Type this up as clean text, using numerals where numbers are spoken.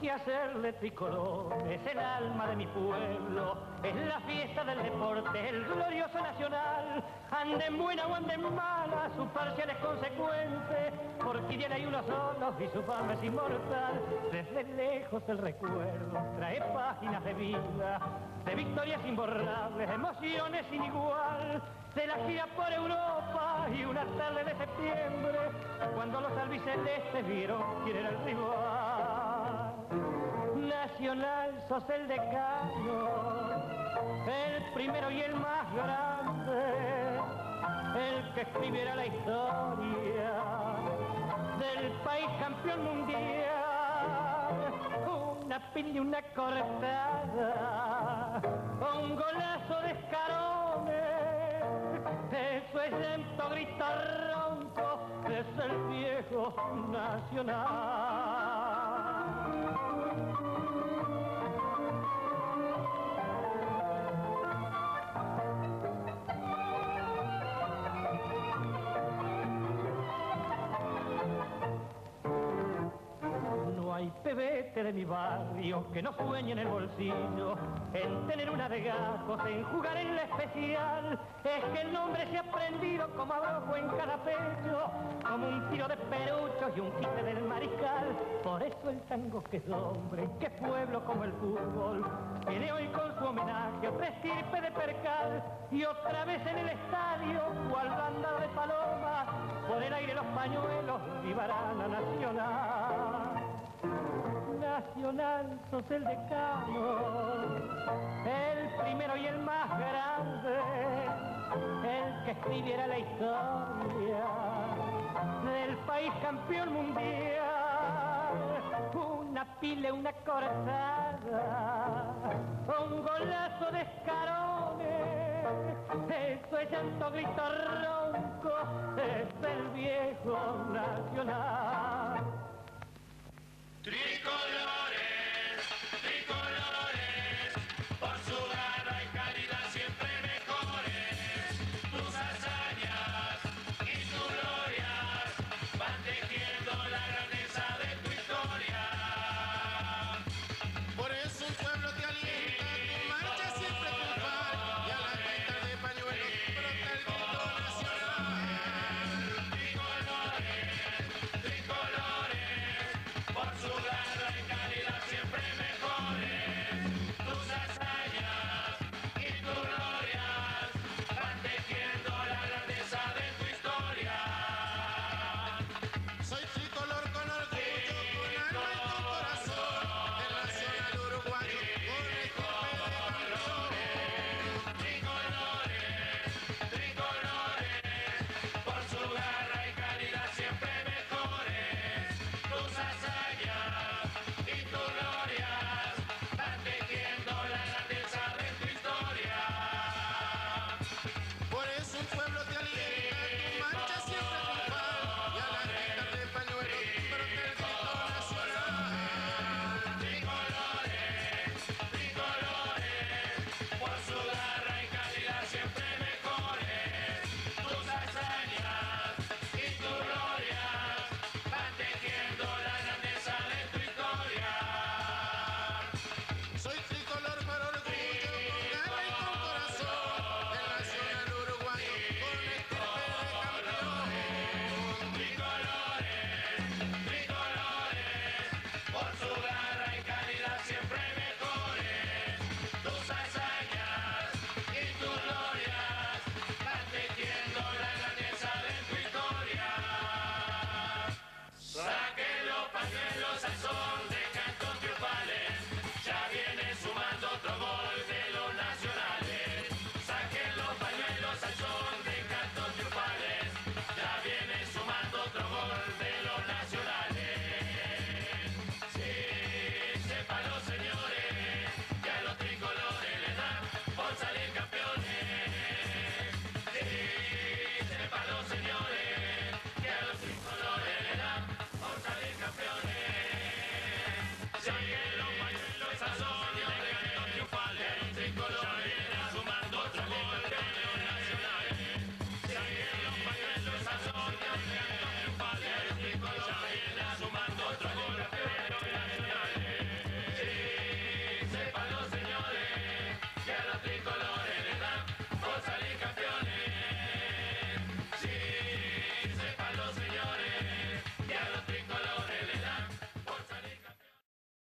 que hacerle tricolor, es el alma de mi pueblo, es la fiesta del deporte, el glorioso nacional. Anden buena o anden mala, su parcial es consecuente, porque tiene hay uno solo y su fama es inmortal. Desde lejos el recuerdo trae páginas de vida, de victorias imborrables, emociones sin igual. Se la gira por Europa y una tarde de septiembre, cuando los albicelestes vieron quién era el rival. Nacional, sos el decano, el primero y el más grande, el que escribiera la historia del país campeón mundial. Una piña y una cortada, un golazo de Escarones, eso es llanto, grito ronco, es el viejo Nacional. No hay pebete de mi barrio que no sueñe en el bolsillo, en tener una de gajos, en jugar en la especial. Es que el nombre se ha prendido como abajo en cada pecho, como un tiro de peruchos y un quite del mariscal. Por eso el tango que es hombre, que pueblo como el fútbol, viene hoy con su homenaje a otra estirpe de percal. Y otra vez en el estadio, cual banda de palomas, por el aire los pañuelos vivarán la Nacional. Nacional, sos el decano, el primero y el más grande, el que escribiera la historia del país campeón mundial. Una pila, una cortada, un golazo de Escarones, eso es llanto, grito ronco, es el viejo Nacional. Tricolores, tricolores, por su garra y calidad siempre mejores. Tus hazañas y tus glorias van tejiendo la grandeza de tu historia. Por eso un pueblo te alienta, tu marcha siempre triunfal, y a la pinta de pañuelos brota el grito nacional. Tricolores, tricolores, por su garra los